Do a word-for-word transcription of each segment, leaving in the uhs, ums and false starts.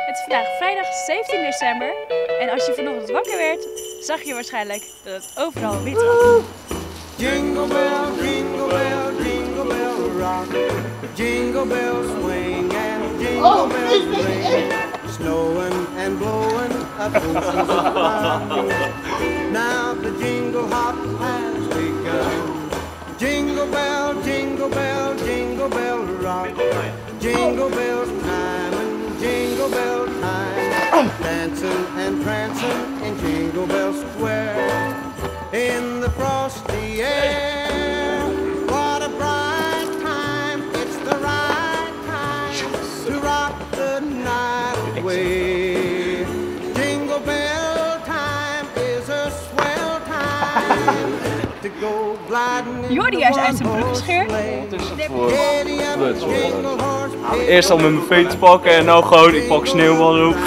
Het is vandaag vrijdag zeventien december en als je vanochtend wakker werd, zag je waarschijnlijk dat het overal wit was. Jingle bell, jingle bell, jingle bell rock. Jingle bells swing and jingle bells ring. Snowing and blowing up oceans of fun. Now the jingle hop has begun. Jingle bell, jingle bell, jingle bell rock. Jingle bells time and jingle bell time. Dancing and prancing in Jingle Bell Square. In the frosty air, what a bright time. It's the right time to rock the night away. Jingle bell time is a swell time to go gliding in Jordi is uit zijn broek gescheurd. Eerst al met mijn vee te pakken en nou gewoon, ik pak sneeuwballen op.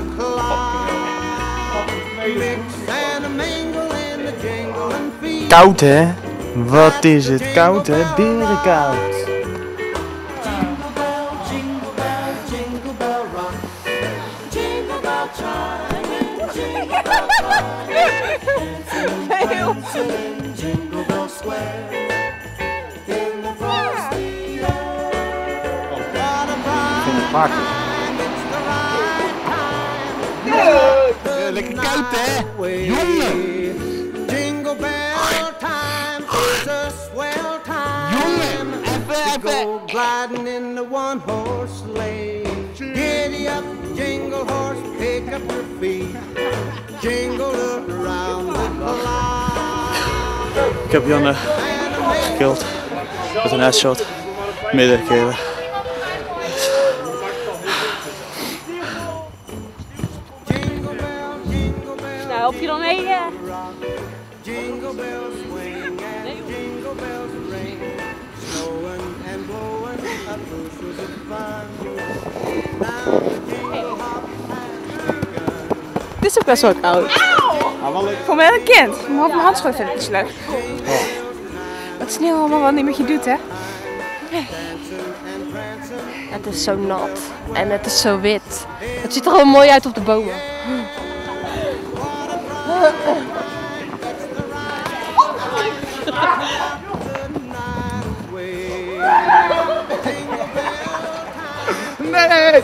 Koud hè? Wat is het koud hè? Berenkoud. Maken. Ja, lekker koud hè? Jongen! Jingle bell time is a swell time. Jongen! Even, even! Go gliding in the one horse sleigh. Giddy up, jingle horse, pick up your feet. Jingle around the clock. Ik heb Janne gekild met een headshot. Meerdere keren. Nou, help je dan mee? Ja. Jingle bells swing and jingle bells ring. Snowing and blowing up bushels of fun. Now the jingle hop has begun. Dit is ook best wel koud. Voor mij een kind. Maar op mijn handschoen vind ik het slecht. Wat sneeuw allemaal wat niet met je doet, hè? Het is zo nat en het is zo wit. Het ziet er gewoon mooi uit op de bomen. Nee!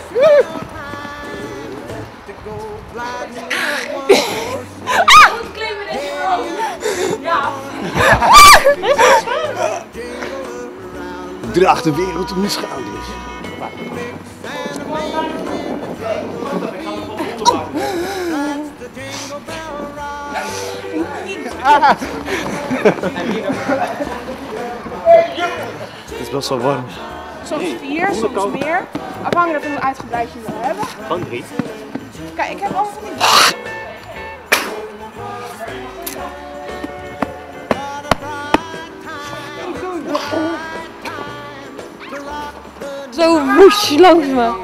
Ik draag de wereld op mijn schouders. Het is best wel warm. Soms vier, soms meer. Afhankelijk van hoe uitgebreid je wil hebben. Gewoon drie. Kijk, ik heb al van die. Zo woesh langs me.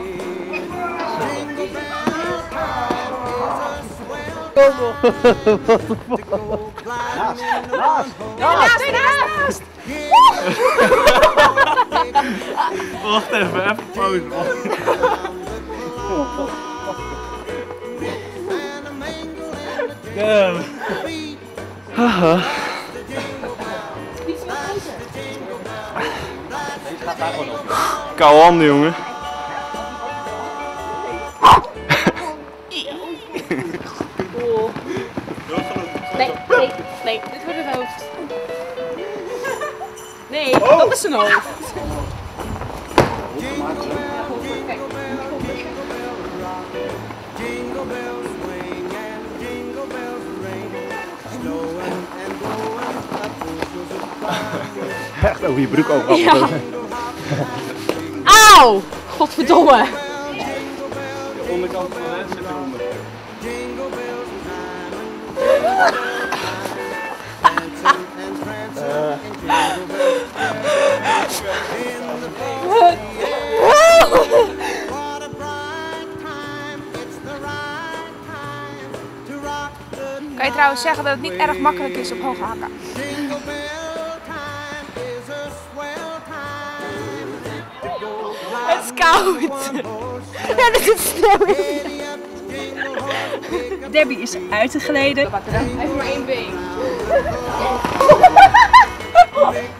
Naast, naast! Wacht even, even pauze. Damn. Haha. Koude handen, jongen. Nee, nee, nee, dit wordt het hoofd. Nee, oh. Dat is zijn hoofd. Jingle bells swing and jingle bells ring. Snowing and blowing up bushels of fun. Echt over je broek ook. Ja. Auw! Godverdomme! De onderkant van de les zit eronder. Jingle bells time and dancing and prancing in Jingle Bell Square. In the frosty air, what a bright time. It's the right time to rock the night. Kan je trouwens zeggen dat het niet erg makkelijk is op hoge hakken? Jingle bell time is a swell time to go Het is koud! Ja, er zit sneeuw in. Debbie is uitgegleden. Hij heeft maar één been.